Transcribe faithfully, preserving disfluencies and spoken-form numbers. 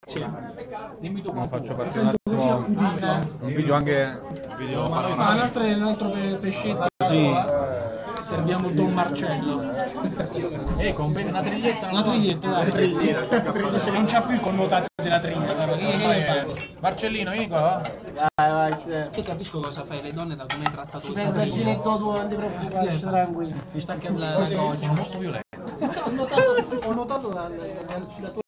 Sì. Dimmi tu Non faccio partire un un così attimo accudito. un video anche video Ma un altro, un altro pe- pescetto. sì. Serviamo Don Marcello. E con una triglietta, Una triglietta, dai. Adesso non c'ha più i connotati della triglia, però che che fai? Marcellino, vieni qua. Vai, vai, sì. Io capisco cosa fai le donne da come hai trattato Ci questa fai un triglia. bracinetto tuo, non ti preoccupare, stai tranquillo. Mi stacca la, la goggia. Molto violento. Ho notato, ho notato la, la, la, la tua